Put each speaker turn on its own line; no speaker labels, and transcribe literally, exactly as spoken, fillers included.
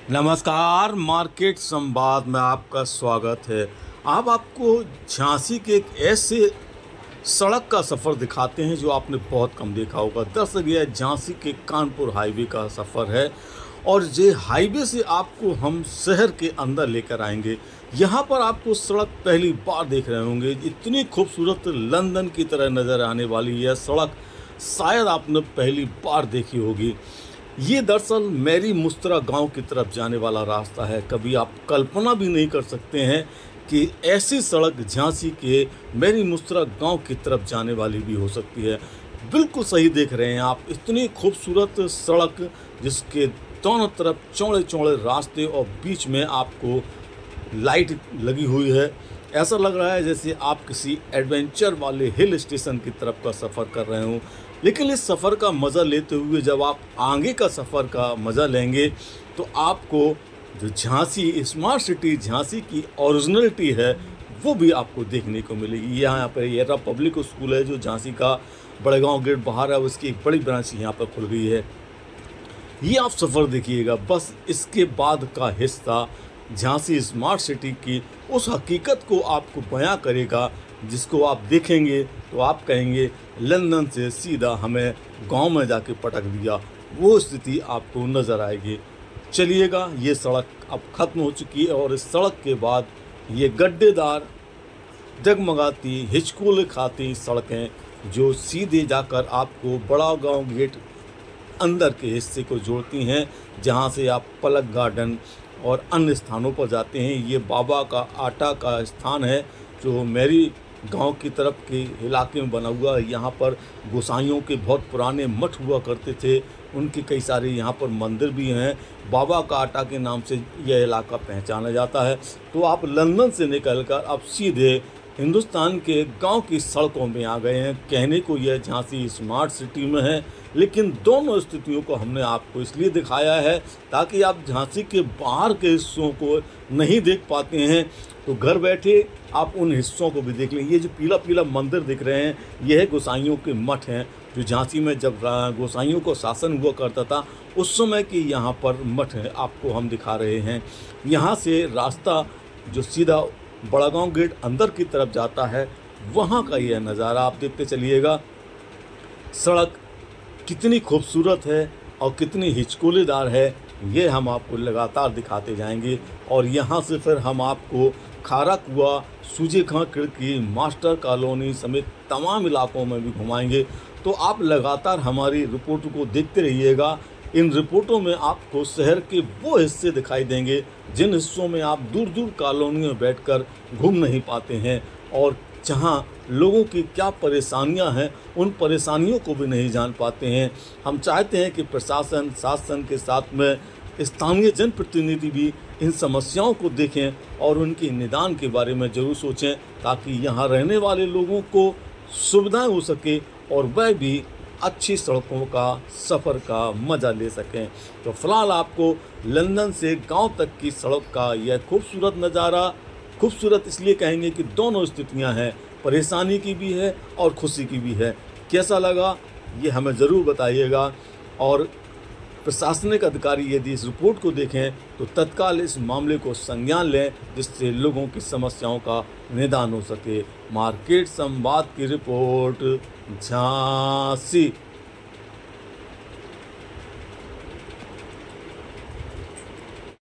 नमस्कार, मार्केट संवाद में आपका स्वागत है। आप आपको झांसी के एक ऐसे सड़क का सफ़र दिखाते हैं जो आपने बहुत कम देखा होगा। दरअसल यह झांसी के कानपुर हाईवे का सफ़र है और ये हाईवे से आपको हम शहर के अंदर लेकर आएंगे। यहाँ पर आपको सड़क पहली बार देख रहे होंगे। इतनी खूबसूरत लंदन की तरह नज़र आने वाली यह सड़क शायद आपने पहली बार देखी होगी। ये दरअसल मेरी मुस्तरा गांव की तरफ जाने वाला रास्ता है। कभी आप कल्पना भी नहीं कर सकते हैं कि ऐसी सड़क झांसी के मेरी मुस्तरा गांव की तरफ जाने वाली भी हो सकती है। बिल्कुल सही देख रहे हैं आप, इतनी खूबसूरत सड़क जिसके दोनों तरफ चौड़े चौड़े रास्ते और बीच में आपको लाइट लगी हुई है। ऐसा लग रहा है जैसे आप किसी एडवेंचर वाले हिल स्टेशन की तरफ का सफ़र कर रहे हों। लेकिन इस सफ़र का मज़ा लेते हुए जब आप आगे का सफ़र का मज़ा लेंगे तो आपको जो झांसी स्मार्ट सिटी झांसी की ओरिजिनलिटी है वो भी आपको देखने को मिलेगी। यहाँ पर येरा पब्लिक स्कूल है जो झांसी का बड़ेगांव गेट बाहर है, उसकी एक बड़ी ब्रांच यहाँ पर खुल गई है। ये आप सफ़र देखिएगा। बस इसके बाद का हिस्सा झांसी स्मार्ट सिटी की उस हकीकत को आपको बयां करेगा जिसको आप देखेंगे तो आप कहेंगे लंदन से सीधा हमें गांव में जाके पटक दिया। वो स्थिति आपको नज़र आएगी। चलिएगा, ये सड़क अब ख़त्म हो चुकी है और इस सड़क के बाद ये गड्ढेदार डगमगाती हिचकोले खाती सड़कें जो सीधे जाकर आपको बड़ा गांव गेट अंदर के हिस्से को जोड़ती हैं, जहां से आप पलक गार्डन और अन्य स्थानों पर जाते हैं। ये बाबा का आटा का स्थान है जो मेरी गांव की तरफ के इलाके में बना हुआ है। यहाँ पर गोसाइयों के बहुत पुराने मठ हुआ करते थे, उनके कई सारे यहाँ पर मंदिर भी हैं। बाबा का आटा के नाम से यह इलाका पहचाना जाता है। तो आप लंदन से निकलकर अब सीधे हिंदुस्तान के गांव की सड़कों में आ गए हैं। कहने को यह झांसी स्मार्ट सिटी में है, लेकिन दोनों स्थितियों को हमने आपको इसलिए दिखाया है ताकि आप झांसी के बाहर के हिस्सों को नहीं देख पाते हैं तो घर बैठे आप उन हिस्सों को भी देख लें। ये जो पीला पीला मंदिर दिख रहे हैं ये है गोसाइयों के मठ हैं जो झांसी में जब गोसाइयों को शासन हुआ करता था उस समय की यहाँ पर मठ है, आपको हम दिखा रहे हैं। यहाँ से रास्ता जो सीधा बड़ागांव गेट अंदर की तरफ जाता है वहाँ का यह नज़ारा आप देखते चलिएगा। सड़क कितनी खूबसूरत है और कितनी हिचकोलेदार है ये हम आपको लगातार दिखाते जाएंगे। और यहाँ से फिर हम आपको खारा कुआ, सूजे खां खिड़की, मास्टर कॉलोनी समेत तमाम इलाकों में भी घुमाएंगे। तो आप लगातार हमारी रिपोर्ट को देखते रहिएगा। इन रिपोर्टों में आपको शहर के वो हिस्से दिखाई देंगे जिन हिस्सों में आप दूर दूर कॉलोनी में बैठकर घूम नहीं पाते हैं और जहां लोगों की क्या परेशानियां हैं उन परेशानियों को भी नहीं जान पाते हैं। हम चाहते हैं कि प्रशासन शासन के साथ में स्थानीय जनप्रतिनिधि भी इन समस्याओं को देखें और उनके निदान के बारे में ज़रूर सोचें ताकि यहाँ रहने वाले लोगों को सुविधाएं हो सके और वह भी अच्छी सड़कों का सफ़र का मज़ा ले सकें। तो फ़िलहाल आपको लंदन से गांव तक की सड़क का यह खूबसूरत नज़ारा, खूबसूरत इसलिए कहेंगे कि दोनों स्थितियां हैं, परेशानी की भी है और खुशी की भी है। कैसा लगा ये हमें ज़रूर बताइएगा। और प्रशासनिक अधिकारी यदि इस रिपोर्ट को देखें तो तत्काल इस मामले को संज्ञान लें जिससे लोगों की समस्याओं का निदान हो सके। मार्केट संवाद की रिपोर्ट, झांसी।